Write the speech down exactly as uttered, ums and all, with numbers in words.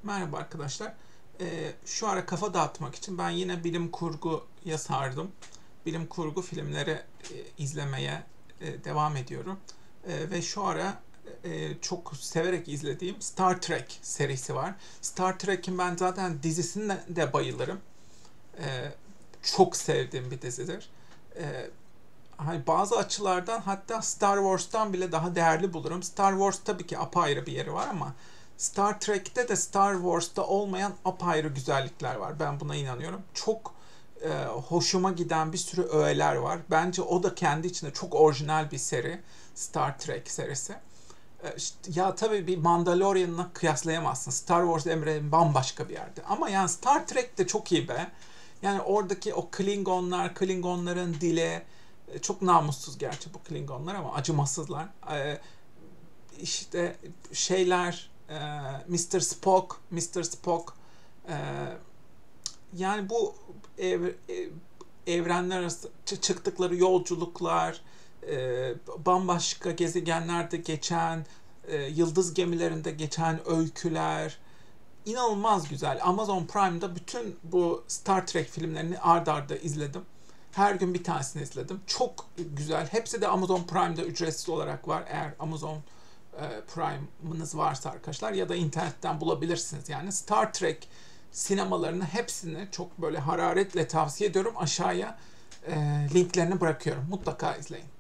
Merhaba arkadaşlar. Ee, şu ara kafa dağıtmak için ben yine bilim kurguya sardım. Bilim kurgu filmleri e, izlemeye e, devam ediyorum. E, ve şu ara e, çok severek izlediğim Star Trek serisi var. Star Trek'in ben zaten dizisine de bayılırım. E, çok sevdiğim bir dizidir. E, hani bazı açılardan hatta Star Wars'tan bile daha değerli bulurum. Star Wars tabii ki apayrı bir yeri var ama Star Trek'te de Star Wars'ta olmayan apayrı güzellikler var. Ben buna inanıyorum. Çok e, hoşuma giden bir sürü öğeler var. Bence o da kendi içinde çok orijinal bir seri. Star Trek serisi. E, işte, ya tabii bir Mandalorian'la kıyaslayamazsın. Star Wars evreni bambaşka bir yerde. Ama yani Star Trek de çok iyi be. Yani oradaki o Klingonlar, Klingonların dili, e, çok namussuz gerçi bu Klingonlar ama acımasızlar. E, işte şeyler, e, mister Spock, mister Spock, e, yani bu ev, ev, evrenler arası çıktıkları yolculuklar, e, bambaşka gezegenlerde geçen, e, yıldız gemilerinde geçen öyküler, inanılmaz güzel. Amazon Prime'da bütün bu Star Trek filmlerini ard arda izledim. Her gün bir tanesini izledim. Çok güzel. Hepsi de Amazon Prime'da ücretsiz olarak var. Eğer Amazon e, Prime'ınız varsa arkadaşlar ya da internetten bulabilirsiniz. Yani Star Trek sinemalarını hepsini çok böyle hararetle tavsiye ediyorum. Aşağıya e, linklerini bırakıyorum. Mutlaka izleyin.